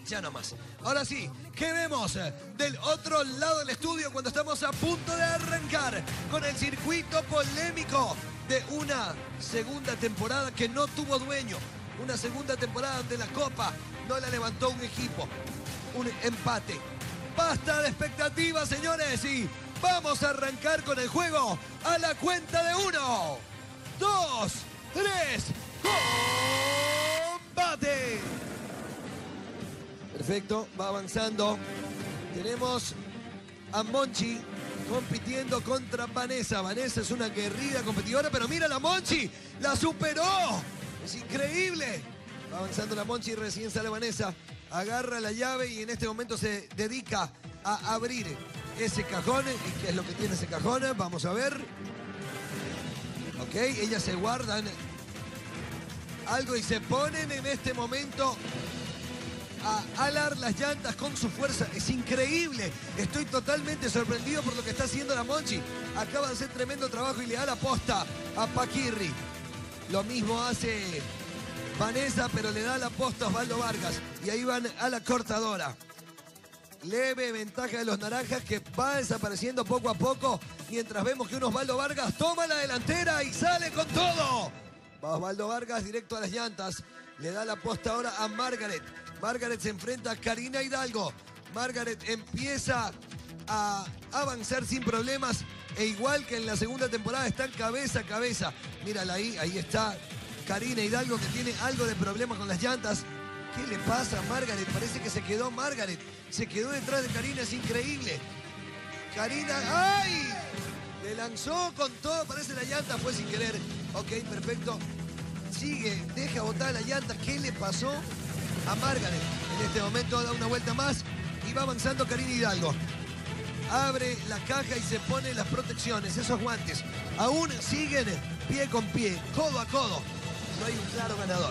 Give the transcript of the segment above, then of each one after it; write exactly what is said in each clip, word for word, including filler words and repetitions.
ya no más. Ahora sí, ¿qué vemos del otro lado del estudio cuando estamos a punto de arrancar con el circuito polémico de una segunda temporada que no tuvo dueño? Una segunda temporada donde la Copa no la levantó un equipo. Un empate. Basta de expectativas, señores, y vamos a arrancar con el juego a la cuenta de uno, dos, tres, ¡combate! Perfecto, va avanzando. Tenemos a Monchi compitiendo contra Vanessa. Vanessa es una guerrida competidora, pero mira la Monchi, la superó. Es increíble. Va avanzando la Monchi, recién sale Vanessa. Agarra la llave y en este momento se dedica a abrir ese cajón. ¿Y qué es lo que tiene ese cajón? Vamos a ver. Ok, ellas se guardan algo y se ponen en este momento a alar las llantas con su fuerza. Es increíble. Estoy totalmente sorprendido por lo que está haciendo la Monchi. Acaba de hacer tremendo trabajo y le da la posta a Paquirri. Lo mismo hace Vanessa, pero le da la posta a Osvaldo Vargas. Y ahí van a la cortadora. Leve ventaja de los naranjas que va desapareciendo poco a poco. Mientras vemos que un Osvaldo Vargas toma la delantera y sale con todo. Va Osvaldo Vargas directo a las llantas. Le da la posta ahora a Margaret. Margaret se enfrenta a Karina Hidalgo. Margaret empieza a avanzar sin problemas. E igual que en la segunda temporada están cabeza a cabeza. Mírala ahí, ahí está Karina Hidalgo que tiene algo de problema con las llantas. ¿Qué le pasa a Margaret? Parece que se quedó Margaret. Se quedó detrás de Karina, es increíble. Karina, ¡ay! Le lanzó con todo, parece la llanta, fue sin querer. Ok, perfecto. Sigue, deja botar la llanta. ¿Qué le pasó a Margaret? En este momento da una vuelta más y va avanzando Karina Hidalgo. Abre la caja y se pone las protecciones, esos guantes. Aún siguen pie con pie, codo a codo. No hay un claro ganador.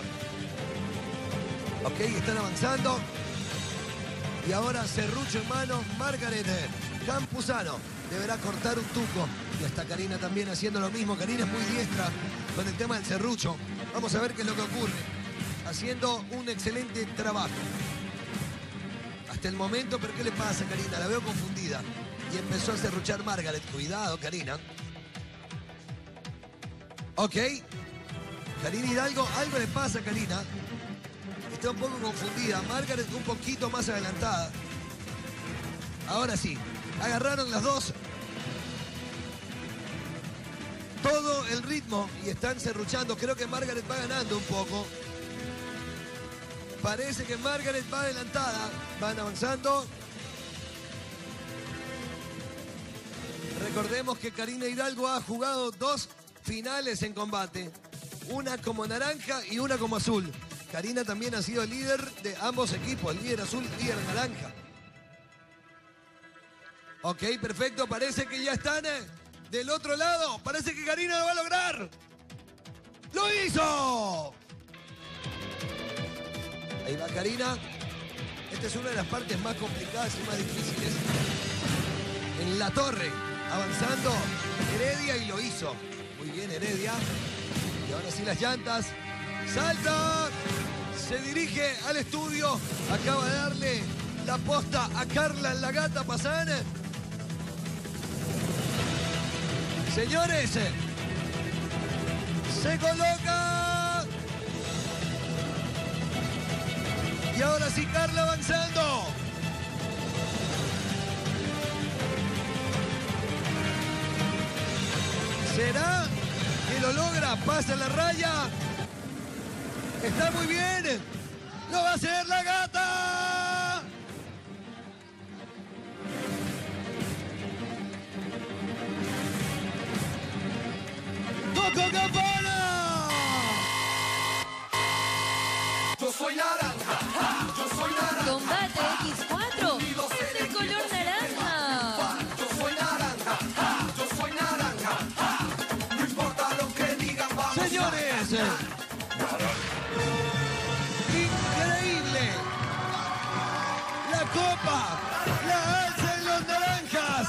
Ok, están avanzando. Y ahora serrucho en mano, Margaret Campuzano deberá cortar un tuco. Y hasta Karina también haciendo lo mismo. Karina es muy diestra con el tema del serrucho. Vamos a ver qué es lo que ocurre. Haciendo un excelente trabajo. Hasta el momento, pero ¿qué le pasa a Karina? La veo confundida. Y empezó a serruchar Margaret. Cuidado, Karina. Ok. Karina Hidalgo, algo le pasa a Karina. Está un poco confundida. Margaret un poquito más adelantada. Ahora sí. Agarraron las dos todo el ritmo y están serruchando. Creo que Margaret va ganando un poco. Parece que Margaret va adelantada. Van avanzando. Recordemos que Karina Hidalgo ha jugado dos finales en combate. Una como naranja y una como azul. Karina también ha sido líder de ambos equipos. Líder azul, líder naranja. Ok, perfecto. Parece que ya están eh, del otro lado. Parece que Karina lo va a lograr. ¡Lo hizo! Ahí va Karina. Esta es una de las partes más complicadas y más difíciles. En la torre, avanzando Heredia y lo hizo. Muy bien, Heredia. Y ahora sí las llantas. ¡Salta! Se dirige al estudio. Acaba de darle la posta a Carla la Gata Pazán. Señores, se coloca. Y ahora sí, Carla avanzando. ¿Será que lo logra? Pasa la raya. Está muy bien. ¡Lo va a hacer la Gata! ¡Toco campana! Yo soy naranja, ja, yo soy naranja. Combate equis cuatro es el color naranja. Yo soy naranja, ja, yo soy naranja. Ja. No importa lo que digan, vamos. Señores, increíble. La copa la alzan los naranjas.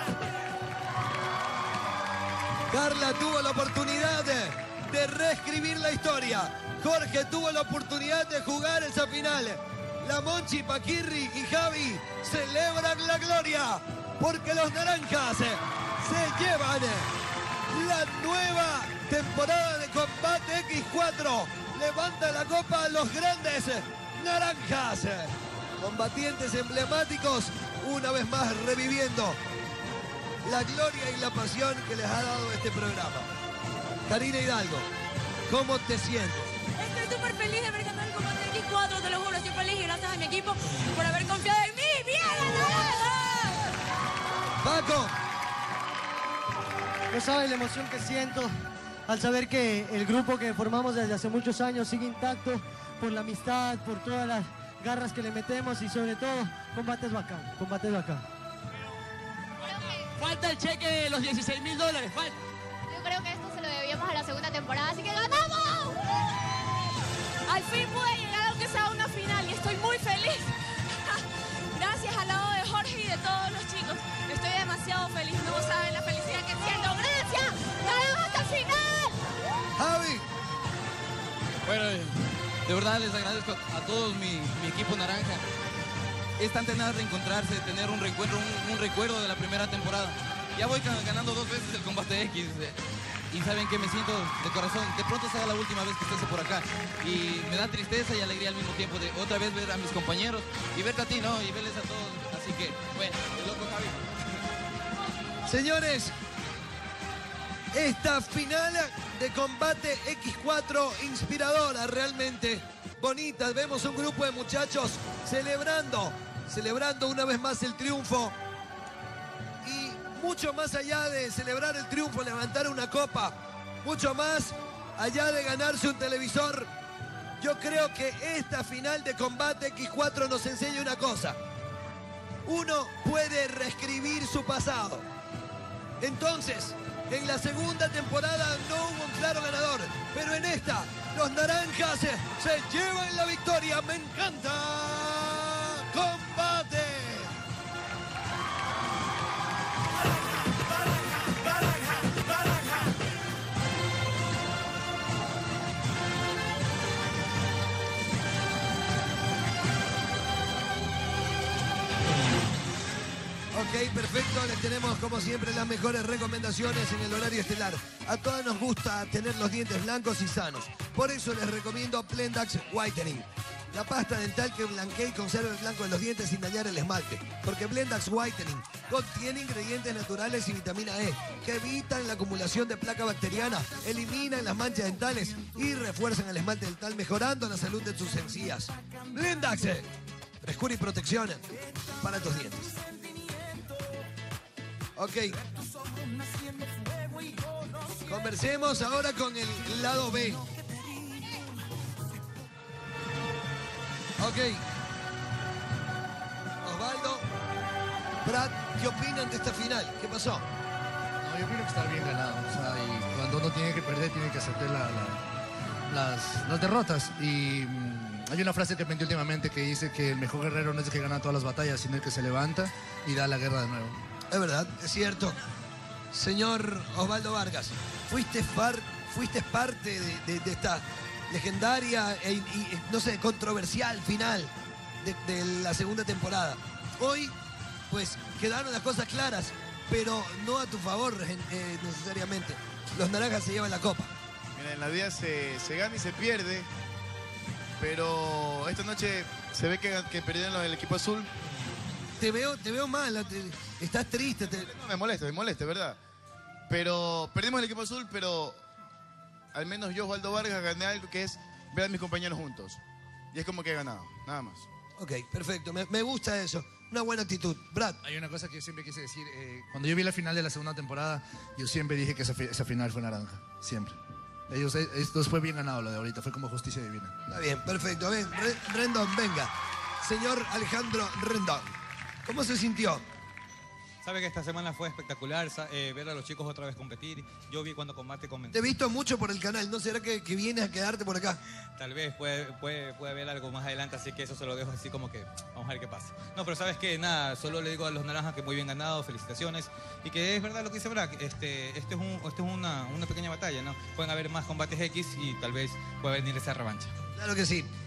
Carla tuvo la oportunidad de, de reescribir la historia. Jorge tuvo la oportunidad de jugar esa final. La Monchi, Paquirri y Javi celebran la gloria porque los naranjas se llevan la nueva temporada de Combate equis cuatro. Levanta la copa a los grandes naranjas. Combatientes emblemáticos, una vez más reviviendo la gloria y la pasión que les ha dado este programa. Karina Hidalgo, ¿cómo te sientes? Estoy súper feliz de haber ganado el Combate equis cuatro, te lo juro, estoy feliz y gracias a mi equipo por haber confiado en mí. ¡Bien, ganada! Paco. No sabes la emoción que siento al saber que el grupo que formamos desde hace muchos años sigue intacto por la amistad, por todas las garras que le metemos y sobre todo, combate es bacán, combate es bacán. Falta el cheque de los dieciséis mil dólares, falta. Yo creo que esto se lo debíamos a la segunda temporada, así que ganamos. Al fin pude llegar aunque sea a una final y estoy muy feliz. Gracias al lado de Jorge y de todos los chicos. Estoy demasiado feliz, no saben la felicidad que siento. ¡Gracias! ¡Ganamos hasta el final! Javi. Bueno, de verdad les agradezco a todos mi, mi equipo naranja. Es tan tenaz reencontrarse, tener un reencuentro, un, un recuerdo de la primera temporada. Ya voy ganando dos veces el Combate X. Eh, y saben que me siento de corazón. De pronto será la última vez que estés por acá. Y me da tristeza y alegría al mismo tiempo de otra vez ver a mis compañeros y verte a ti, ¿no? Y verles a todos. Así que, bueno, el loco Javi. Señores, esta final de Combate equis cuatro inspiradora, realmente bonita. Vemos un grupo de muchachos celebrando, celebrando una vez más el triunfo. Y mucho más allá de celebrar el triunfo, levantar una copa, mucho más allá de ganarse un televisor, yo creo que esta final de Combate equis cuatro nos enseña una cosa. Uno puede reescribir su pasado. Entonces, en la segunda temporada no hubo un claro ganador, pero en esta, los naranjas se, se llevan la victoria. ¡Me encanta! ¡Combate! Ok, perfecto. Les tenemos, como siempre, las mejores recomendaciones en el horario estelar. A todas nos gusta tener los dientes blancos y sanos. Por eso les recomiendo Blendax Whitening. La pasta dental que blanquea y conserva el blanco de los dientes sin dañar el esmalte. Porque Blendax Whitening contiene ingredientes naturales y vitamina E que evitan la acumulación de placa bacteriana, eliminan las manchas dentales y refuerzan el esmalte dental, mejorando la salud de sus encías. Blendax, frescura y protección para tus dientes. Ok. Conversemos ahora con el lado B. Ok. Osvaldo, Brad, ¿qué opinan de esta final? ¿Qué pasó? No, yo opino que está bien ganado. O sea, y cuando uno tiene que perder, tiene que aceptar la, la, las, las derrotas. Y mmm, hay una frase que aprendí últimamente que dice que el mejor guerrero no es el que gana todas las batallas, sino el que se levanta y da la guerra de nuevo. Es verdad, es cierto. Señor Osvaldo Vargas, fuiste, far, fuiste parte de, de, de esta legendaria e, y, no sé, controversial final de, de la segunda temporada. Hoy, pues, quedaron las cosas claras, pero no a tu favor eh, necesariamente. Los naranjas se llevan la copa. Mira, en la vida se, se gana y se pierde, pero esta noche se ve que, que perdieron el equipo azul. Te veo, te veo mal, te, estás triste. Te... No, me molesta, me molesta, ¿verdad? Pero perdimos el equipo azul, pero al menos yo, Osvaldo Vargas, gané algo que es ver a mis compañeros juntos. Y es como que he ganado, nada más. Ok, perfecto, me, me gusta eso. Una buena actitud. Brad. Hay una cosa que yo siempre quise decir. Eh, cuando yo vi la final de la segunda temporada, yo siempre dije que esa, esa final fue naranja. Siempre. Ellos, esto fue bien ganado lo de ahorita, fue como justicia divina. Está bien, perfecto. Ven, Rendón, venga. Señor Alejandro Rendón, ¿cómo se sintió? Sabe que esta semana fue espectacular, eh, ver a los chicos otra vez competir. Yo vi cuando Combate comenzó. Te he visto mucho por el canal, ¿no será que, que vienes a quedarte por acá? Tal vez puede, puede, puede haber algo más adelante, así que eso se lo dejo así como que vamos a ver qué pasa. No, pero sabes que nada, solo le digo a los naranjas que muy bien ganado, felicitaciones. Y que es verdad lo que dice Brack, este, este es, un, este es una, una pequeña batalla, ¿no? Pueden haber más combates X y tal vez pueda venir esa revancha. Claro que sí.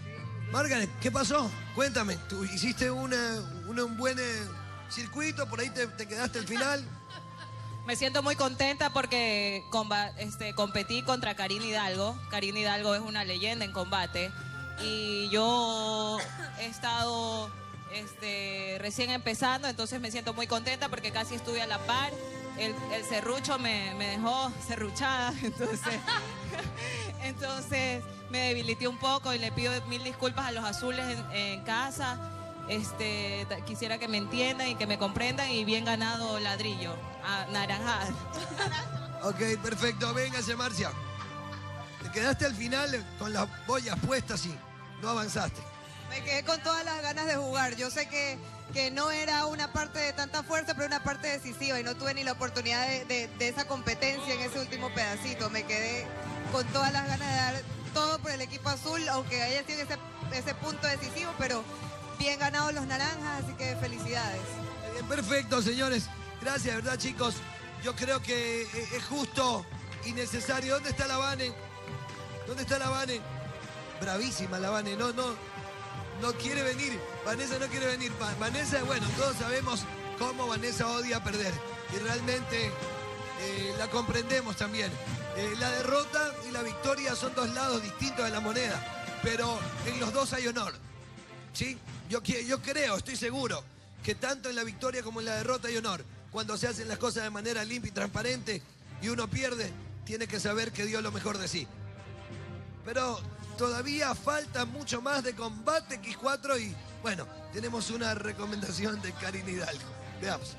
Margaret, ¿qué pasó? Cuéntame, ¿tú hiciste una, una- un buen eh, circuito? ¿Por ahí te, te quedaste al final? Me siento muy contenta porque comba- este, competí contra Karina Hidalgo. Karina Hidalgo es una leyenda en combate. Y yo he estado este, recién empezando, entonces me siento muy contenta porque casi estuve a la par. El, el serrucho me, me dejó serruchada, entonces, entonces me debilité un poco y le pido mil disculpas a los azules en, en casa. Este, t- quisiera que me entiendan y que me comprendan y bien ganado ladrillo, a naranjada. Ok, perfecto. Véngase, Marcia. Te quedaste al final con las boyas puestas y no avanzaste. Me quedé con todas las ganas de jugar. Yo sé que, que no era una parte de tanta fuerza, pero una parte decisiva y no tuve ni la oportunidad de, de- de esa competencia en ese último pedacito. Me quedé con todas las ganas de dar todo por el equipo azul, aunque haya sido ese, ese punto decisivo, pero bien ganados los naranjas, así que felicidades. Bien, perfecto, señores. Gracias, ¿verdad, chicos? Yo creo que eh, es justo y necesario. ¿Dónde está la Vane? ¿Dónde está la Vane? Bravísima la Vane. No, no, no quiere venir. Vanessa no quiere venir. Va- Vanessa, bueno, todos sabemos cómo Vanessa odia perder. Y realmente eh, la comprendemos también. Eh, la derrota y la victoria son dos lados distintos de la moneda. Pero en los dos hay honor. ¿Sí? Yo, qui- yo creo, estoy seguro, que tanto en la victoria como en la derrota hay honor. Cuando se hacen las cosas de manera limpia y transparente y uno pierde, tiene que saber que dio lo mejor de sí. Pero todavía falta mucho más de combate X cuatro y, bueno, tenemos una recomendación de Karina Hidalgo. Veamos.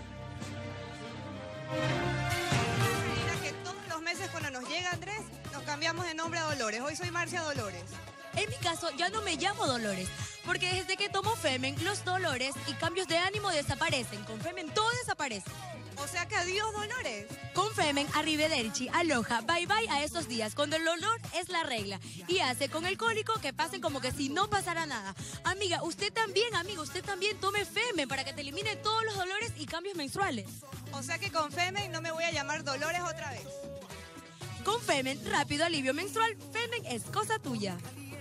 Mira que todos los meses cuando nos llega Andrés, nos cambiamos de nombre a Dolores. Hoy soy Marcia Dolores. En mi caso, ya no me llamo Dolores, porque desde que tomo Femen, los dolores y cambios de ánimo desaparecen. Con Femen todo desaparece. O sea que adiós, Dolores. Con Femen, arrivederci, aloha, bye bye a estos días, cuando el olor es la regla. Y hace con el cólico que pasen como que si no pasara nada. Amiga, usted también, amigo, usted también tome Femen para que te elimine todos los dolores y cambios menstruales. O sea que con Femen no me voy a llamar Dolores otra vez. Con Femen, rápido alivio menstrual, Femen es cosa tuya.